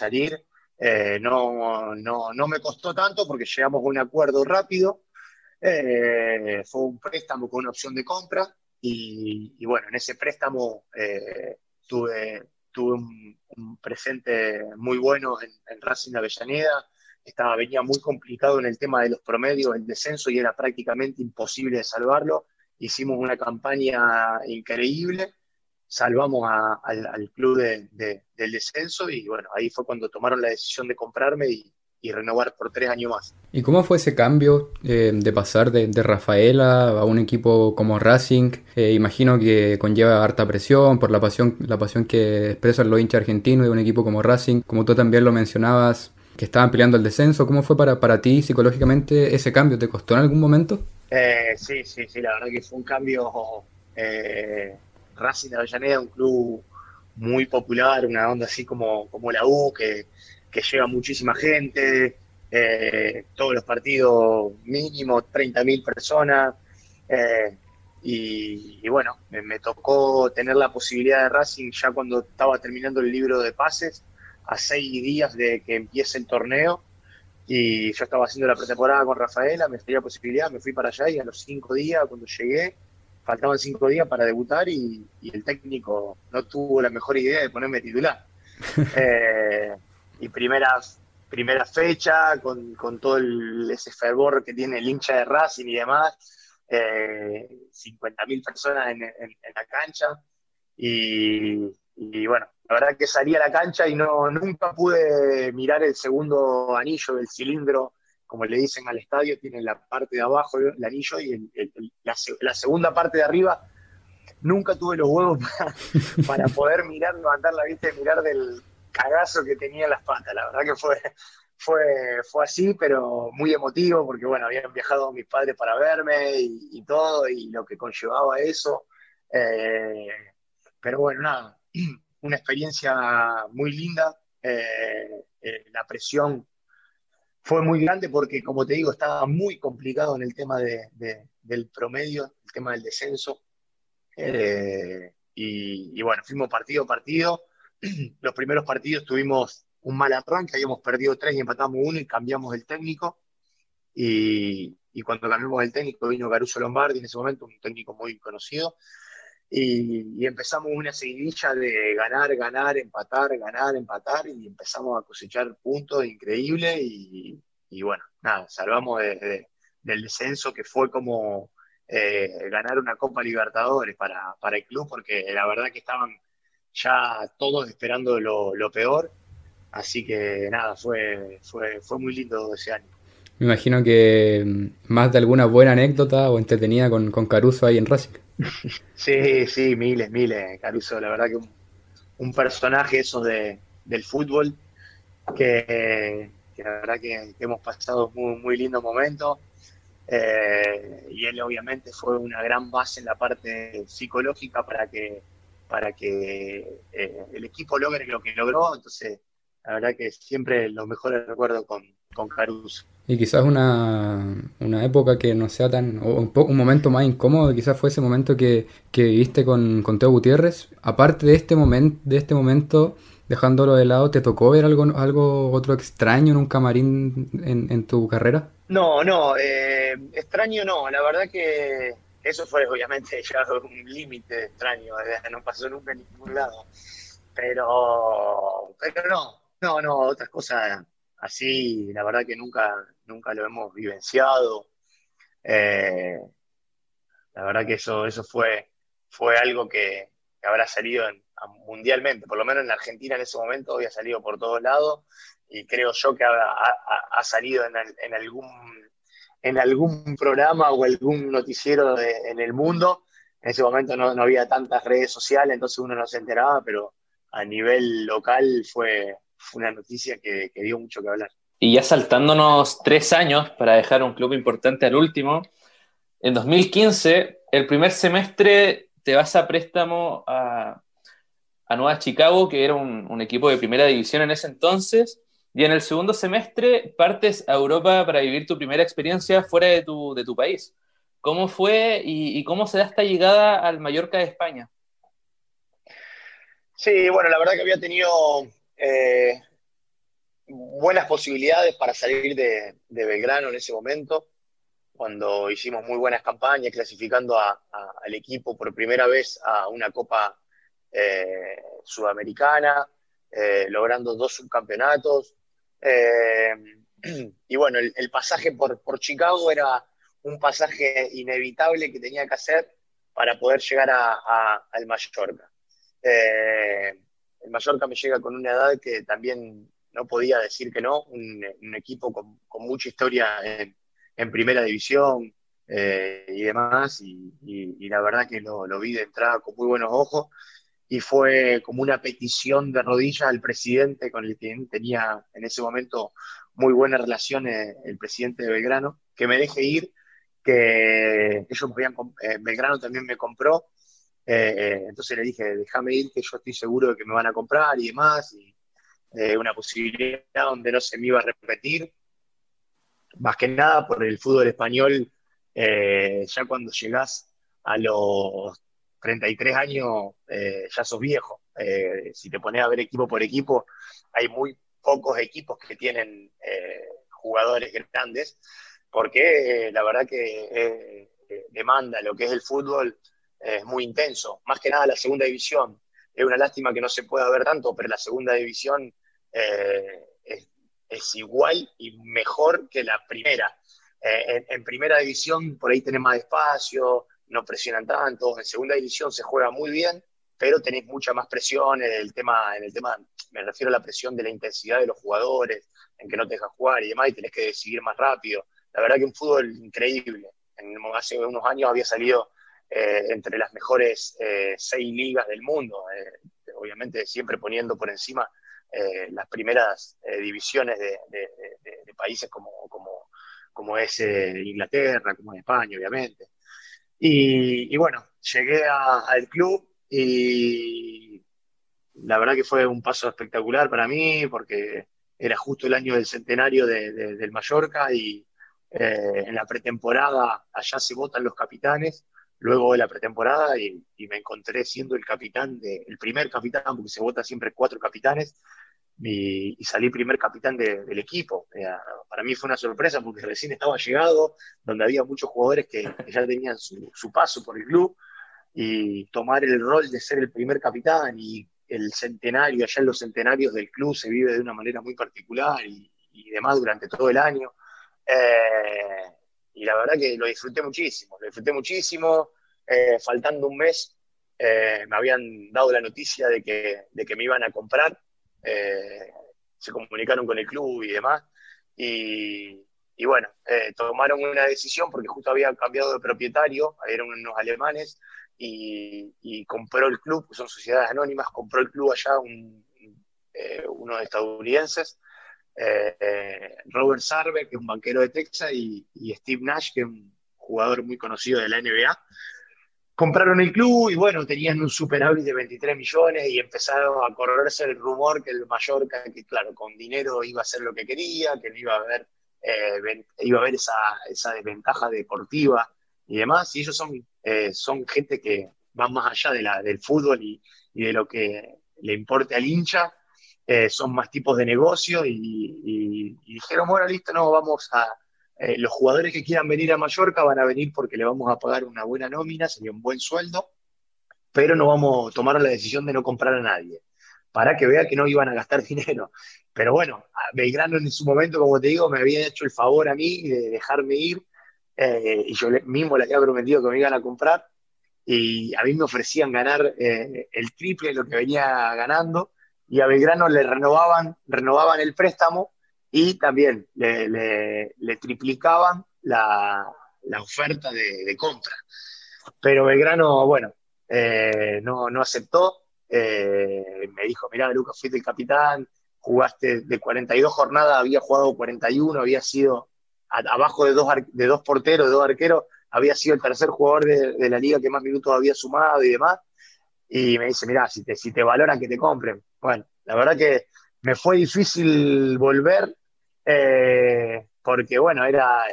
No me costó tanto porque llegamos a un acuerdo rápido. Fue un préstamo con una opción de compra y bueno, en ese préstamo tuve un presente muy bueno en Racing de Avellaneda. Venía muy complicado en el tema de los promedios, el descenso, y era prácticamente imposible de salvarlo. Hicimos una campaña increíble, salvamos al club del descenso y bueno, ahí fue cuando tomaron la decisión de comprarme y renovar por 3 años más. ¿Y cómo fue ese cambio de pasar de Rafaela a un equipo como Racing? Imagino que conlleva harta presión por la pasión que expresan los hinchas argentinos de un equipo como Racing, como tú también lo mencionabas, que estaban peleando el descenso. ¿Cómo fue para ti psicológicamente ese cambio? ¿Te costó en algún momento? Sí, la verdad que fue un cambio. Racing de Avellaneda, un club muy popular, una onda así como la U, que llega muchísima gente, todos los partidos mínimo 30.000 personas, y bueno, me tocó tener la posibilidad de Racing ya cuando estaba terminando el libro de pases, a 6 días de que empiece el torneo, y yo estaba haciendo la pretemporada con Rafaela, me dio la posibilidad, me fui para allá y a los 5 días, cuando llegué, faltaban 5 días para debutar y el técnico no tuvo la mejor idea de ponerme titular. Y primera fecha, con todo ese fervor que tiene el hincha de Racing y demás, 50.000 personas en la cancha, y bueno, la verdad que salí a la cancha y nunca pude mirar el segundo anillo del cilindro, como le dicen al estadio, tiene la parte de abajo el anillo y la segunda parte de arriba. Nunca tuve los huevos para poder mirar, levantar la vista y mirar del cagazo que tenía en las patas. La verdad que fue así, pero muy emotivo, porque bueno, habían viajado mis padres para verme y todo, y lo que conllevaba eso. Pero bueno, nada, una experiencia muy linda. La presión fue muy grande porque, como te digo, estaba muy complicado en el tema del promedio, el tema del descenso. Y bueno, fuimos partido a partido. Los primeros partidos tuvimos un mal arranque, habíamos perdido 3 y empatamos 1 y cambiamos el técnico. Y cuando cambiamos el técnico vino Caruso Lombardi, en ese momento un técnico muy conocido, y empezamos una seguidilla de ganar, empatar, y empezamos a cosechar puntos increíbles, y bueno, nada, salvamos del descenso, que fue como ganar una Copa Libertadores para el club, porque la verdad que estaban ya todos esperando lo peor, así que nada, fue muy lindo ese año. Me imagino que más de alguna buena anécdota o entretenida con Caruso ahí en Racing. Sí, miles. Caruso, la verdad que un personaje esos del fútbol, que la verdad que hemos pasado muy, muy lindos momentos. Y él obviamente fue una gran base en la parte psicológica para que el equipo logre lo que logró. Entonces, la verdad que siempre los mejores recuerdos con Caruso. Y quizás una época que no sea tan, o un momento más incómodo, quizás fue ese momento que viviste con Teo Gutiérrez. Aparte de este momento, dejándolo de lado, ¿te tocó ver algo otro extraño en un camarín en tu carrera? No, extraño no, la verdad que eso fue obviamente ya un límite extraño, no pasó nunca en ningún lado, pero no, otras cosas así, la verdad que nunca lo hemos vivenciado. Eh, la verdad que eso fue algo que habrá salido mundialmente, por lo menos en la Argentina en ese momento había salido por todos lados, y creo yo que ha salido en algún programa o algún noticiero en el mundo. En ese momento no había tantas redes sociales, entonces uno no se enteraba, pero a nivel local fue una noticia que dio mucho que hablar. Y ya saltándonos 3 años para dejar un club importante al último, en 2015, el primer semestre te vas a préstamo a Nueva Chicago, que era un equipo de primera división en ese entonces, y en el segundo semestre partes a Europa para vivir tu primera experiencia fuera de tu país. ¿Cómo fue y cómo se da esta llegada al Mallorca de España? Sí, bueno, la verdad que había tenido eh, buenas posibilidades para salir de Belgrano en ese momento, cuando hicimos muy buenas campañas, clasificando al equipo por primera vez a una Copa Sudamericana, logrando 2 subcampeonatos. Eh, y bueno, el pasaje por Chicago era un pasaje inevitable que tenía que hacer para poder llegar al Mallorca. Eh, el Mallorca me llega con una edad que también no podía decir que no, un equipo con mucha historia en primera división, y demás, y la verdad que lo vi de entrada con muy buenos ojos, y fue como una petición de rodillas al presidente, con el que tenía en ese momento muy buena relación, el presidente de Belgrano, que me deje ir, que ellos Belgrano también me compró, Entonces le dije, déjame ir, que yo estoy seguro de que me van a comprar y demás, y una posibilidad donde no se me iba a repetir, más que nada por el fútbol español. Ya cuando llegás a los 33 años, ya sos viejo. Si te pones a ver equipo por equipo, hay muy pocos equipos que tienen jugadores grandes, porque la verdad que demanda lo que es el fútbol, es muy intenso. Más que nada la segunda división. Es una lástima que no se pueda ver tanto, pero la segunda división es igual y mejor que la primera. En primera división por ahí tenés más espacio, no presionan tanto. En segunda división se juega muy bien, pero tenés mucha más presión en el tema, me refiero a la presión de la intensidad de los jugadores, en que no te dejan jugar y demás, y tenés que decidir más rápido. La verdad que un fútbol increíble. Hace unos años había salido entre las mejores 6 ligas del mundo, obviamente siempre poniendo por encima las primeras divisiones de países como es Inglaterra, como es España, obviamente. Y bueno, llegué al club y la verdad que fue un paso espectacular para mí, porque era justo el año del centenario del Mallorca, y en la pretemporada allá se votan los capitanes, luego de la pretemporada, y me encontré siendo el primer capitán, porque se vota siempre 4 capitanes, y salí primer capitán del equipo. Para mí fue una sorpresa, porque recién estaba llegado, donde había muchos jugadores que ya tenían su paso por el club, y tomar el rol de ser el primer capitán, y el centenario, allá en los centenarios del club se vive de una manera muy particular, y demás durante todo el año. Y la verdad que lo disfruté muchísimo. Faltando un mes, me habían dado la noticia de que me iban a comprar. eh, Se comunicaron con el club y demás, y bueno, tomaron una decisión porque justo había cambiado de propietario, eran unos alemanes, y compró el club, son sociedades anónimas, compró el club allá unos estadounidenses, Robert Sarver, que es un banquero de Texas, y Steve Nash, que es un jugador muy conocido de la NBA. Compraron el club y bueno, tenían un superávit de 23 millones, y empezaron a correrse el rumor que el Mallorca, que claro, con dinero iba a hacer lo que quería, que no iba a haber, iba a haber esa desventaja deportiva y demás. Y ellos son gente que van más allá del fútbol y de lo que le importe al hincha. Son más tipos de negocio, y dijeron, bueno, listo, no, los jugadores que quieran venir a Mallorca van a venir porque le vamos a pagar una buena nómina, sería un buen sueldo, pero no vamos a tomar la decisión de no comprar a nadie, para que vea que no iban a gastar dinero. Pero bueno, Belgrano en su momento, como te digo, me había hecho el favor a mí de dejarme ir, y yo mismo le había prometido que me iban a comprar, y a mí me ofrecían ganar el triple de lo que venía ganando, y a Belgrano le renovaban el préstamo, y también le triplicaban la oferta de compra. Pero Belgrano, bueno, no aceptó. Me dijo, mirá, Lucas, fuiste el capitán, jugaste de 42 jornadas, había jugado 41, había sido abajo de dos porteros, de dos arqueros, había sido el tercer jugador de la liga que más minutos había sumado y demás. Y me dice, mirá, si te valoran, que te compren. Bueno, la verdad que me fue difícil volver, porque bueno,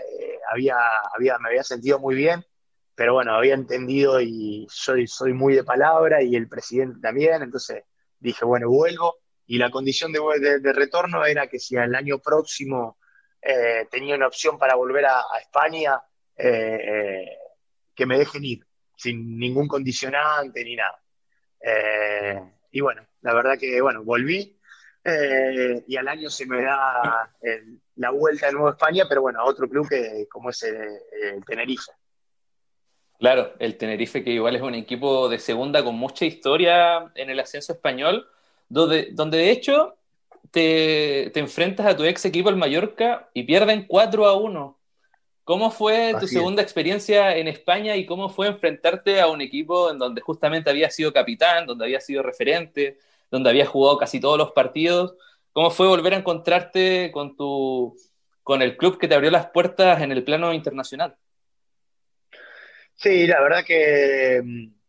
me había sentido muy bien, pero bueno, había entendido, y soy muy de palabra, y el presidente también. Entonces dije, bueno, vuelvo, y la condición de retorno era que si al año próximo tenía una opción para volver a España, que me dejen ir, sin ningún condicionante ni nada. Y bueno, la verdad que bueno, volví, y al año se me da la vuelta de nuevo a España, pero bueno, a otro club como es el Tenerife. Claro, el Tenerife, que igual es un equipo de segunda con mucha historia en el ascenso español, donde de hecho te enfrentas a tu ex equipo, el Mallorca, y pierden 4-1. ¿Cómo fue tu Así es. segunda experiencia en España, y cómo fue enfrentarte a un equipo en donde justamente habías sido capitán, donde habías sido referente, donde habías jugado casi todos los partidos? ¿Cómo fue volver a encontrarte con el club que te abrió las puertas en el plano internacional? Sí, la verdad que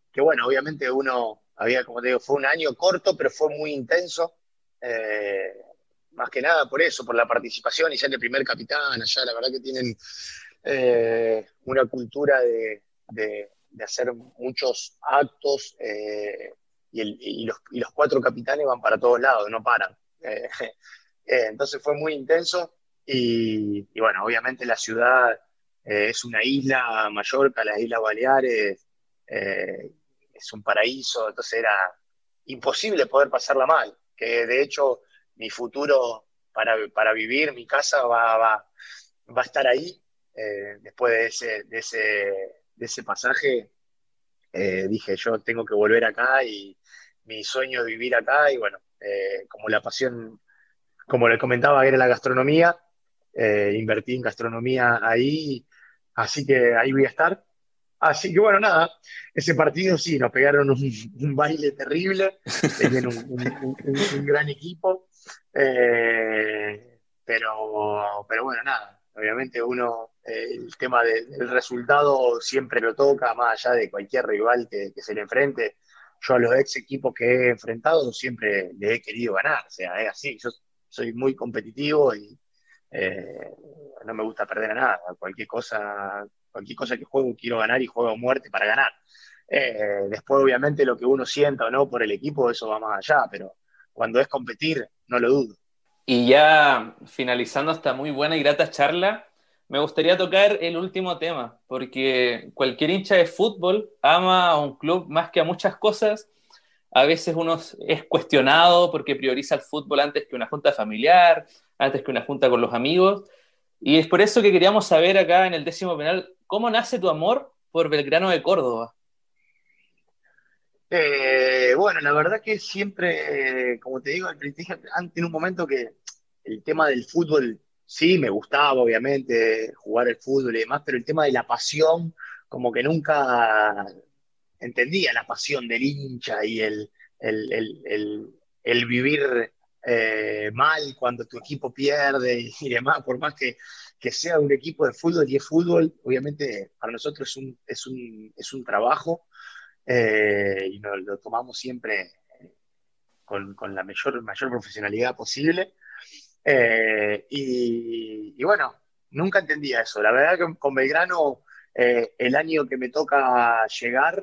que bueno, obviamente uno había, como te digo, fue un año corto, pero fue muy intenso. eh, Más que nada por eso, por la participación y ser el primer capitán allá, la verdad que tienen una cultura de hacer muchos actos y los cuatro capitanes van para todos lados, no paran. Entonces fue muy intenso y bueno, obviamente la ciudad es una isla, Mallorca, las Islas Baleares, eh, es un paraíso, entonces era imposible poder pasarla mal, que de hecho mi futuro para vivir, mi casa va a estar ahí. Después de ese pasaje, dije yo tengo que volver acá y mi sueño es vivir acá y bueno, como la pasión, como le comentaba, era la gastronomía, invertí en gastronomía ahí, así que ahí voy a estar. Así que bueno, nada, ese partido sí, nos pegaron un baile terrible, tenían un gran equipo, pero bueno, nada, obviamente uno, el tema del resultado siempre lo toca, más allá de cualquier rival que se le enfrente. Yo a los ex equipos que he enfrentado siempre le he querido ganar, o sea, es así, yo soy muy competitivo y eh, no me gusta perder a nada, cualquier cosa que juego quiero ganar y juego a muerte para ganar. Después, obviamente, lo que uno sienta o no por el equipo, eso va más allá, pero cuando es competir, no lo dudo. Y ya finalizando esta muy buena y grata charla, me gustaría tocar el último tema, porque cualquier hincha de fútbol ama a un club más que a muchas cosas. A veces uno es cuestionado porque prioriza el fútbol antes que una junta familiar, antes que una junta con los amigos. Y es por eso que queríamos saber acá en el décimo penal, ¿cómo nace tu amor por Belgrano de Córdoba? Bueno, la verdad que siempre, como te digo, al principio, en un momento que el tema del fútbol sí me gustaba, obviamente, jugar el fútbol y demás, pero el tema de la pasión, como que nunca entendía la pasión del hincha y el vivir mal cuando tu equipo pierde y demás, por más que sea un equipo de fútbol y es fútbol, obviamente para nosotros es un trabajo y nos lo tomamos siempre con la mayor profesionalidad posible. Y bueno, nunca entendía eso. La verdad que con Belgrano, el año que me toca llegar,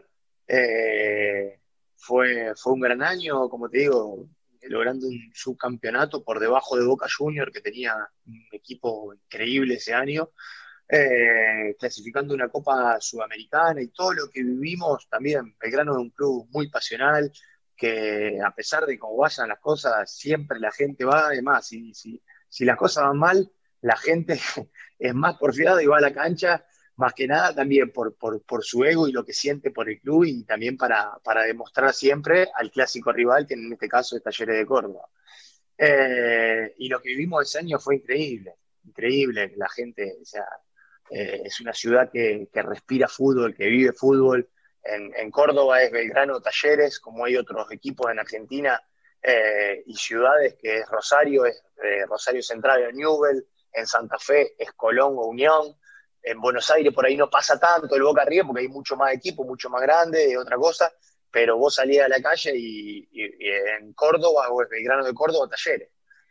fue un gran año, como te digo, logrando un subcampeonato por debajo de Boca Junior, que tenía un equipo increíble ese año, clasificando una Copa Sudamericana y todo lo que vivimos también. Belgrano es un club muy pasional, que a pesar de cómo vayan las cosas, siempre la gente va. Además, si las cosas van mal, la gente es más porfiada y va a la cancha, más que nada también por su ego y lo que siente por el club y también para demostrar siempre al clásico rival, que en este caso es Talleres de Córdoba. Y lo que vivimos ese año fue increíble, increíble. La gente, o sea, es una ciudad que respira fútbol, que vive fútbol. En Córdoba es Belgrano, Talleres, como hay otros equipos en Argentina y ciudades, que es Rosario, Rosario Central o Newell, en Santa Fe es Colón o Unión, en Buenos Aires por ahí no pasa tanto el Boca River porque hay mucho más equipo, mucho más grande, y otra cosa, pero vos salías a la calle y en Córdoba o es Belgrano de Córdoba, Talleres.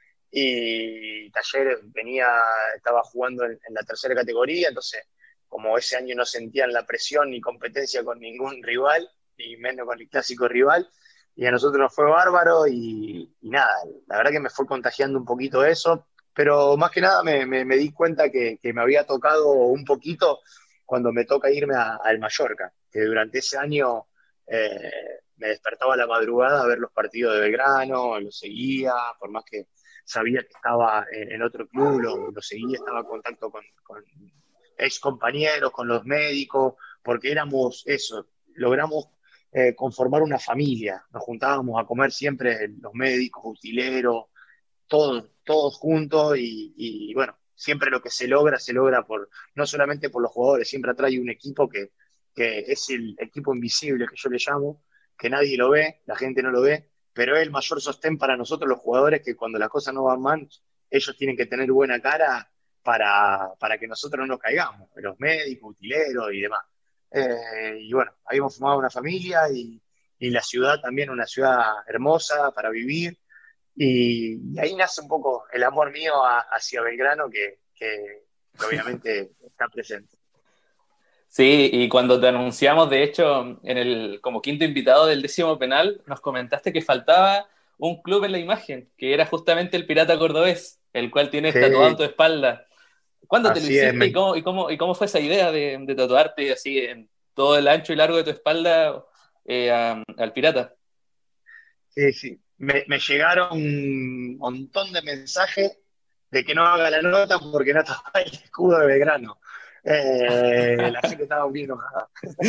Y Talleres estaba jugando en la tercera categoría, entonces como ese año no sentían la presión ni competencia con ningún rival, ni menos con el clásico rival, y a nosotros nos fue bárbaro y nada, la verdad que me fue contagiando un poquito eso, pero más que nada me di cuenta que me había tocado un poquito cuando me toca irme al Mallorca, que durante ese año me despertaba a la madrugada a ver los partidos de Belgrano, los seguía, por más que sabía que estaba en otro club, lo seguía, estaba en contacto con ex compañeros, con los médicos, porque éramos eso, logramos conformar una familia, nos juntábamos a comer siempre los médicos, utileros, todos juntos y bueno, siempre lo que se logra no solamente por los jugadores, siempre atrás hay un equipo que es el equipo invisible que yo le llamo, que nadie lo ve, la gente no lo ve, pero es el mayor sostén para nosotros los jugadores, que cuando las cosas no van mal, ellos tienen que tener buena cara para que nosotros no nos caigamos, los médicos, utileros y demás. y bueno, habíamos formado una familia y la ciudad también, una ciudad hermosa para vivir, y ahí nace un poco el amor mío hacia Belgrano que obviamente está presente. Sí, y cuando te anunciamos, de hecho, como quinto invitado del 10º penal, nos comentaste que faltaba un club en la imagen, que era justamente el Pirata Cordobés, el cual tienes tatuado en Sí, tu espalda. ¿Cuándo te lo así es. hiciste y cómo fue esa idea de tatuarte así en todo el ancho y largo de tu espalda al pirata? Sí, sí. Me llegaron un montón de mensajes de que no haga la nota porque no estaba el escudo de Belgrano. La gente estaba muy enojada.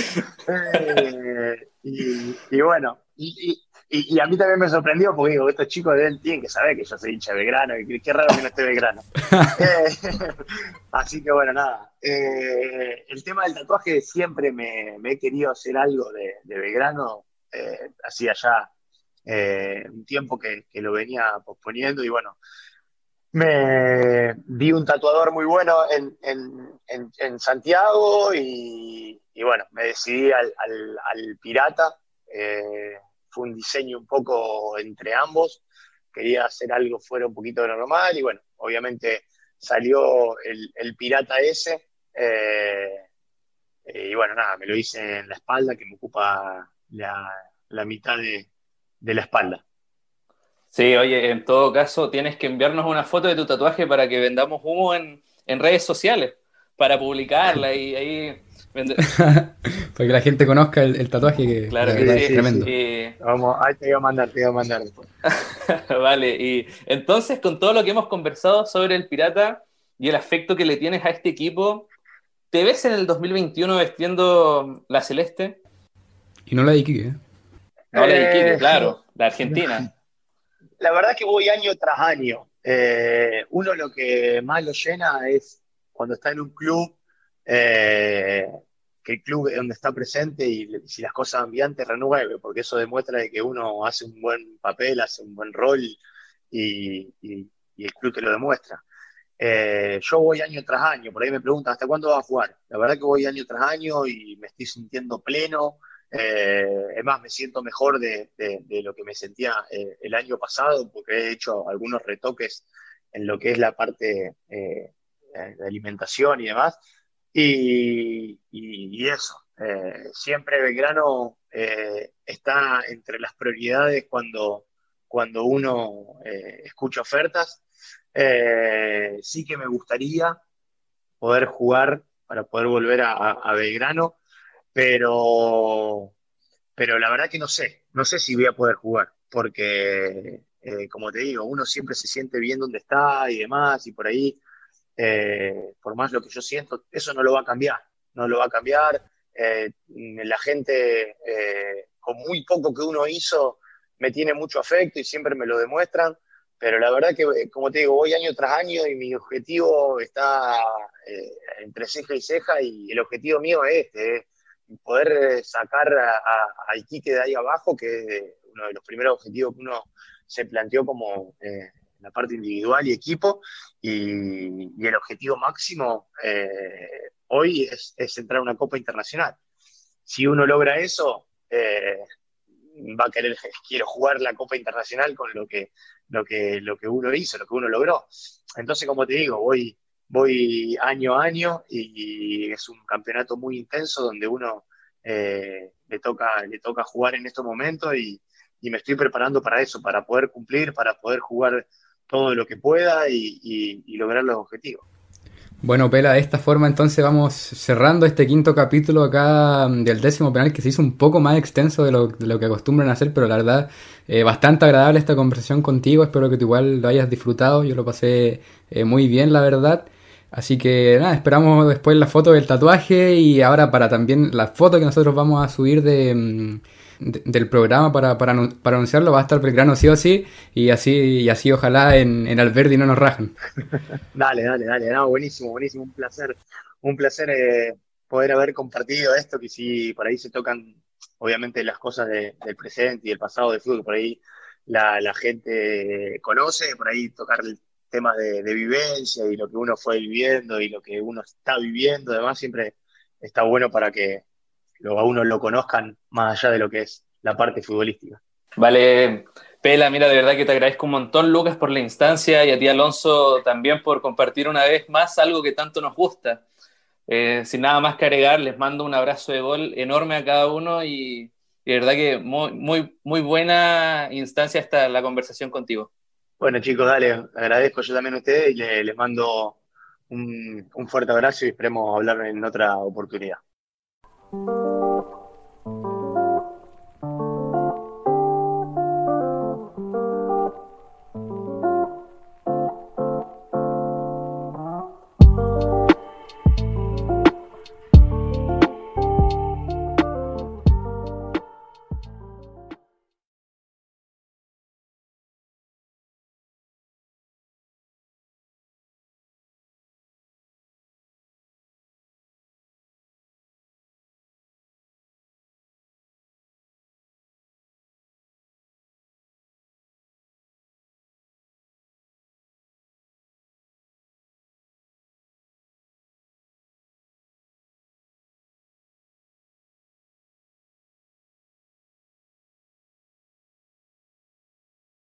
Y bueno, y a mí también me sorprendió porque digo, estos chicos tienen que saber que yo soy hincha de Belgrano y qué raro que no esté Belgrano. Eh, Así que bueno, nada. El tema del tatuaje siempre me he querido hacer algo de Belgrano, hacía ya un tiempo que lo venía posponiendo y bueno, me vi un tatuador muy bueno en Santiago y bueno, me decidí al Pirata. Fue un diseño un poco entre ambos. Quería hacer algo fuera un poquito de lo normal y bueno, obviamente salió el Pirata ese. Y bueno, nada, me lo hice en la espalda que me ocupa la mitad de la espalda. Sí, oye, en todo caso, tienes que enviarnos una foto de tu tatuaje para que vendamos humo en redes sociales, para publicarla y ahí... Para que la gente conozca el tatuaje, que Claro la que verdad es sí. tremendo. Vamos, ahí te voy a mandar después. Vale, y entonces con todo lo que hemos conversado sobre el Pirata y el afecto que le tienes a este equipo, ¿te ves en el 2021 vestiendo la celeste? Y no la de Iquique, ¿eh? No la de Iquique, Eh, claro, la Argentina. la verdad que voy año tras año. Uno lo que más lo llena es cuando está en un club, eh, que el club es donde está presente y si las cosas van bien te renueve, porque eso demuestra de que uno hace un buen papel, hace un buen rol y el club te lo demuestra. Yo voy año tras año, por ahí me preguntan, ¿hasta cuándo vas a jugar? La verdad que voy año tras año y me estoy sintiendo pleno. Es más, me siento mejor de lo que me sentía el año pasado, porque he hecho algunos retoques en lo que es la parte de alimentación y demás. Y eso, siempre Belgrano está entre las prioridades cuando uno escucha ofertas. Sí que me gustaría poder jugar para poder volver a Belgrano, pero, pero la verdad que no sé si voy a poder jugar, porque como te digo, uno siempre se siente bien donde está y demás, y por ahí, por más lo que yo siento, eso no lo va a cambiar, no lo va a cambiar. La gente, con muy poco que uno hizo, me tiene mucho afecto y siempre me lo demuestran. Pero la verdad que, como te digo, voy año tras año y mi objetivo está entre ceja y ceja y el objetivo mío es este, poder sacar a Iquique de ahí abajo, que es uno de los primeros objetivos que uno se planteó como la parte individual y equipo, y el objetivo máximo hoy es entrar a una Copa Internacional. Si uno logra eso, va a querer, quiero jugar la Copa Internacional con lo que uno hizo, lo que uno logró. Entonces, como te digo, voy año a año y es un campeonato muy intenso donde uno le toca jugar en estos momentos y me estoy preparando para eso, para poder cumplir, para poder jugar todo lo que pueda y lograr los objetivos. Bueno, Pela, de esta forma entonces vamos cerrando este quinto capítulo acá del 10º penal, que se hizo un poco más extenso de lo que acostumbran a hacer, pero la verdad, bastante agradable esta conversación contigo. Espero que tú igual lo hayas disfrutado. Yo lo pasé muy bien, la verdad. Así que nada, esperamos después la foto del tatuaje y ahora para también la foto que nosotros vamos a subir del programa para anunciarlo. Va a estar Belgrano sí o sí, y así ojalá en Alberdi no nos rajan. Dale, dale, dale, no, buenísimo, buenísimo, un placer poder haber compartido esto, que si por ahí se tocan, obviamente, las cosas del presente y del pasado de fútbol, por ahí la gente conoce, por ahí tocar temas de vivencia y lo que uno fue viviendo y lo que uno está viviendo, además siempre está bueno a uno lo conozcan más allá de lo que es la parte futbolística. Vale, Pela, mira, de verdad que te agradezco un montón, Lucas, por la instancia y a ti, Alonso, también por compartir una vez más algo que tanto nos gusta. Sin nada más que agregar, les mando un abrazo de gol enorme a cada uno y de verdad que muy buena instancia esta la conversación contigo. Bueno, chicos, dale, agradezco yo también a ustedes y les mando un fuerte abrazo y esperemos hablar en otra oportunidad.